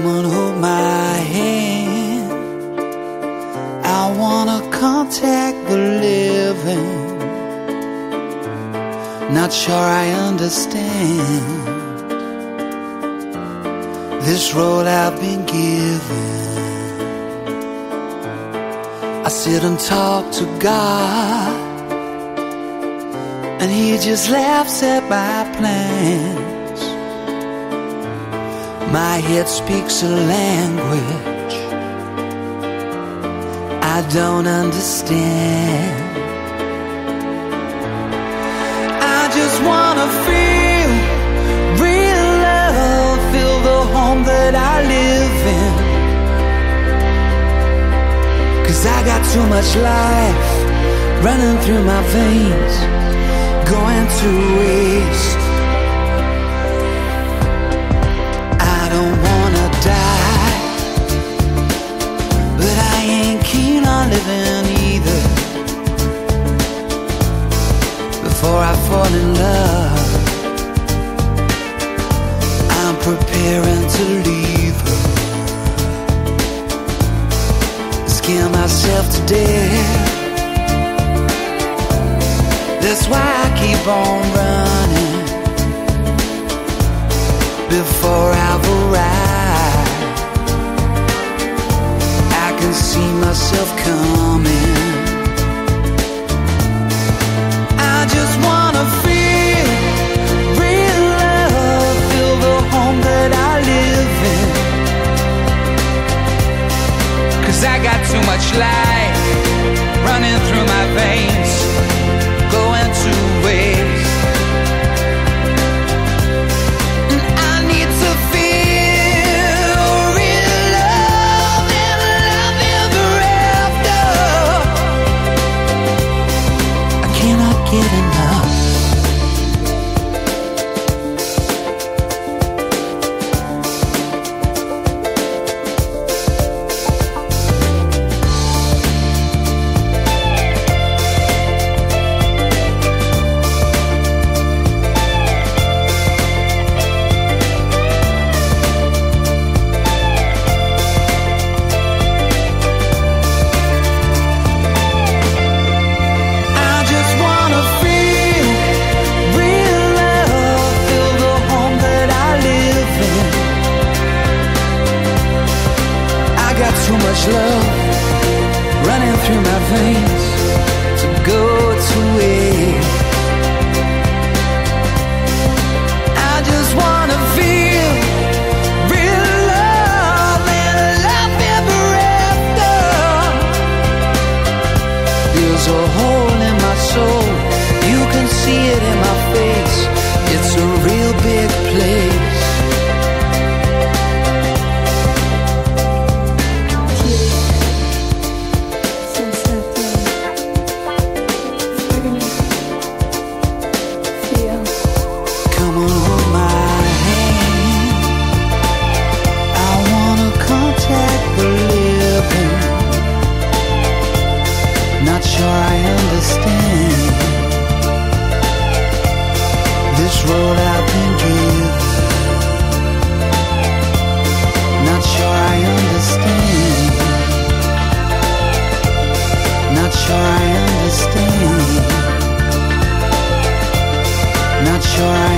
Come and hold my hand. I wanna contact the living. Not sure I understand this role I've been given. I sit and talk to God, and He just laughs at my plans. My head speaks a language I don't understand. I just wanna feel real love, feel the home that I live in. 'Cause I got too much life running through my veins, going to waste. I don't wanna die, but I ain't keen on living either. Before I fall in love, I'm preparing to leave her. Scare myself to death. That's why I keep on running before I've arrived. I can see myself coming. I just wanna feel real love, feel the home that I live in. 'Cause I got too much life running through my veins, going to waste. And I need to feel real love and love ever after. I cannot get enough. Too much love running through my veins to go to waste. I just wanna feel real love and love ever after. There's a hole in my soul, you can see it in my face. It's a real big place. Not sure I understand this road I've been given. Not sure I understand. Not sure I understand. Not sure I